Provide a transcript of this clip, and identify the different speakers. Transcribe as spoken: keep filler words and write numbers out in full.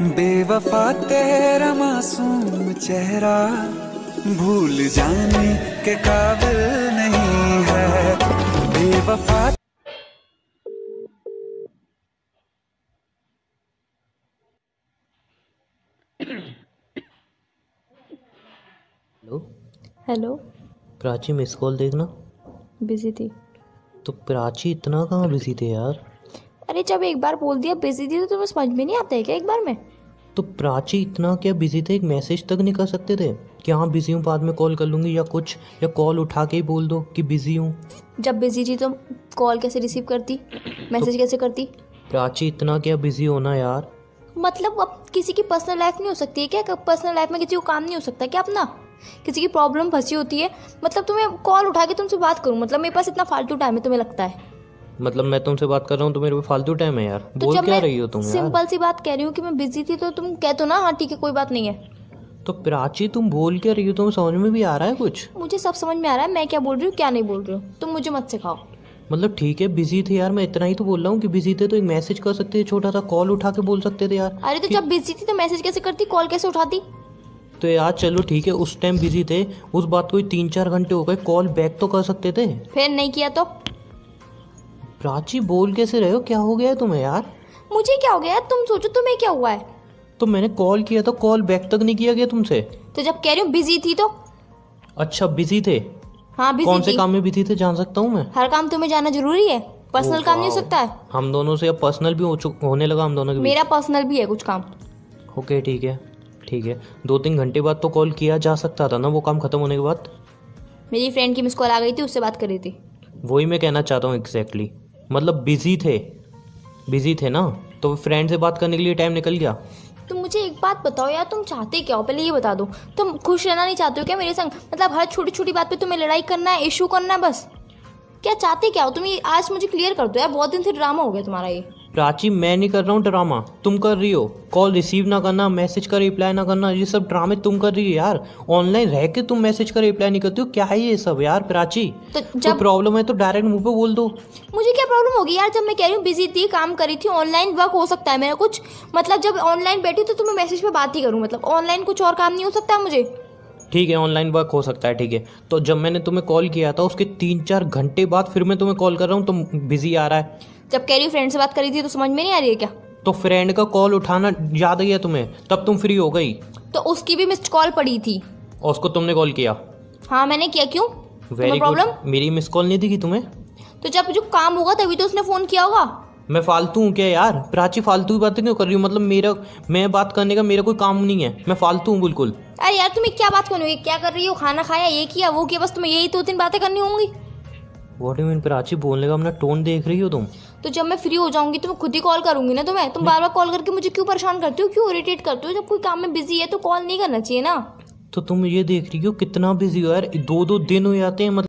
Speaker 1: बेवफा तेरा मासूम चेहरा भूल जाने के काबिल नहीं है। बेवफा
Speaker 2: hello.
Speaker 3: Hello.
Speaker 2: Prachi miss call देखना।
Speaker 3: बिजी थी।
Speaker 2: तो प्राची इतना कहाँ बिजी थे यार?
Speaker 3: अरे जब एक बार बोल दिया बिजी थी तो तुम्हें समझ में नहीं आता है क्या एक बार में?
Speaker 2: तो प्राची इतना क्या बिजी थे, एक मैसेज तक नहीं कर सकते थे कि हाँ बिजी हूँ बाद में कॉल कर लूँगी या कुछ, या कॉल उठा के ही बोल दो कि बिजी हूँ।
Speaker 3: जब बिजी थी तो कॉल कैसे रिसीव करती, मैसेज तो कैसे करती?
Speaker 2: प्राची इतना क्या बिजी होना यार?
Speaker 3: मतलब अब किसी की पर्सनल लाइफ नहीं हो सकती है क्या? पर्सनल लाइफ में किसी को काम नहीं हो सकता क्या अपना? किसी की प्रॉब्लम फंसी होती है, मतलब तुम्हें कॉल उठा के तुमसे बात करूं, मतलब मेरे पास इतना फालतू टाइम है तुम्हें लगता है?
Speaker 2: मतलब मैं तुमसे बात कर रहा हूँ तो मेरे पे फालतू टाइम है यार?
Speaker 3: तो
Speaker 2: बोल
Speaker 3: जब
Speaker 2: क्या
Speaker 3: मैं
Speaker 2: रही हो तुम यार?
Speaker 3: सिंपल सी बात कह रही हूँ कि मैं बिजी थी तो तुम कह दो ना हाँ ठीक है कोई बात नहीं है।
Speaker 2: तो प्राची तुम बोल क्या रही हो? तुम्हें समझ में भी आ रहा है कुछ?
Speaker 3: मुझे सब समझ में आ रहा है मैं क्या बोल रही हूँ क्या नहीं बोल रही हूँ, तुम मुझे मत सिखाओ।
Speaker 2: मतलब ठीक है बिजी थे यार, मैं इतना ही तो बोल रहा हूँ कि बिजी थे तो एक मैसेज कर सकते थे, छोटा सा कॉल उठा के बोल सकते थे यार।
Speaker 3: अरे तो जब बिजी थी तो मैसेज कैसे करती, कॉल कैसे उठाती?
Speaker 2: तो यार चलो ठीक है उस टाइम बिजी थे, उस बात को तीन चार घंटे हो गए, कॉल बैक तो कर सकते थे।
Speaker 3: फिर नहीं किया तो?
Speaker 2: प्राची बोल कैसे रहे हो, क्या हो गया है तुम्हें यार?
Speaker 3: मुझे क्या हो गया यार, तुम सोचो तुम्हें क्या हुआ है?
Speaker 2: तो मैंने कॉल किया तो कॉल बैक तक नहीं किया गया तुमसे।
Speaker 3: तो जब कह रही हूँ बिजी थी तो?
Speaker 2: अच्छा बिजी थे?
Speaker 3: हाँ बिजी
Speaker 2: कौन
Speaker 3: थी।
Speaker 2: से काम में बिजी थे जान सकता हूँ मैं?
Speaker 3: हर काम तुम्हें जाना जरूरी है? पर्सनल काम नहीं हो सकता है?
Speaker 2: हम दोनों से अब पर्सनल भी हो चुक होने लगा हम दोनों के बीच।
Speaker 3: मेरा पर्सनल भी है कुछ काम।
Speaker 2: ओके ठीक है ठीक है, दो तीन घंटे बाद तो कॉल किया जा सकता था ना वो काम खत्म होने के बाद।
Speaker 3: मेरी फ्रेंड की मिस कॉल आ गई थी, उससे बात कर रही थी।
Speaker 2: वही मैं कहना चाहता हूँ एग्जैक्टली, मतलब बिजी थे, बिजी थे ना, तो फ्रेंड से बात करने के लिए टाइम निकल गया।
Speaker 3: तुम मुझे एक बात बताओ यार, तुम चाहते क्या हो पहले ये बता दो। तुम खुश रहना नहीं चाहते हो क्या मेरे संग? मतलब हर छोटी छोटी बात पे तुम्हें लड़ाई करना है, इशू करना है, बस क्या चाहते क्या हो तुम? ये आज मुझे क्लियर कर दो यार, बहुत दिन से ड्रामा हो गया तुम्हारा ये।
Speaker 2: प्राची मैं नहीं कर रहा हूँ ड्रामा, तुम कर रही हो। कॉल रिसीव ना करना, मैसेज का रिप्लाई ना करना, ये सब ड्रामे तुम कर रही हो यार। ऑनलाइन रह के तुम मैसेज का रिप्लाई नहीं करती हो, क्या है ये सब यार प्राची?
Speaker 3: तो
Speaker 2: जब प्रॉब्लम है तो डायरेक्ट मुंह पे बोल दो।
Speaker 3: मुझे क्या प्रॉब्लम होगी यार, जब मैं कह रही हूँ बिजी थी, काम करी थी, ऑनलाइन वर्क हो सकता है मेरा कुछ, मतलब जब ऑनलाइन बैठी तो तुम्हें मैसेज पे बात ही करूँ, मतलब ऑनलाइन कुछ और काम नहीं हो सकता मुझे?
Speaker 2: ठीक है ऑनलाइन वर्क हो सकता है ठीक है, तो जब मैंने तुम्हें कॉल किया था उसके तीन चार घंटे बाद फिर मैं तुम्हें कॉल कर रहा हूँ तो बिजी आ रहा है।
Speaker 3: जब कह रही हूँ फ्रेंड से बात करी थी तो समझ में नहीं आ रही है क्या?
Speaker 2: तो फ्रेंड का कॉल उठाना याद है तुम्हें, तब तुम फ्री हो गई।
Speaker 3: तो उसकी भी मिस्ड कॉल पड़ी थी
Speaker 2: और उसको तुमने कॉल किया?
Speaker 3: हाँ मैंने किया, क्यों?
Speaker 2: Very
Speaker 3: problem?
Speaker 2: मेरी मिस कॉल नहीं दिखी तुम्हें?
Speaker 3: तो जब जो काम होगा तभी तो उसने फोन किया होगा।
Speaker 2: मैं फालतू हूँ क्या यार? प्राची फालतू की बातें क्यों कर रही हूँ? मतलब मेरा मैं बात करने का मेरा कोई काम नहीं है, मैं फालतू हूँ बिल्कुल।
Speaker 3: अरे यार तुम्हें क्या बात करनी होगी, क्या कर रही हो, खाना खाया, ये किया वो किया, बस तुम्हें यही दो तीन बातें करनी होंगी।
Speaker 2: What do you mean Prachi, बोलने का अपना टोन देख रही हो तुम?
Speaker 3: तो जब मैं फ्री हो जाऊंगी तो मैं खुद ही कॉल करूंगी ना तुम्हें। तुम बार बार कॉल करके मुझे क्यों परेशान करते हो, क्यों इरिटेट करते हो? जब कोई काम में बिजी है तो कॉल नहीं करना चाहिए ना।
Speaker 2: तो तुम ये देख रही हो कितना बिजी हो यार, दो दो दिन हो जाते हैं मतलब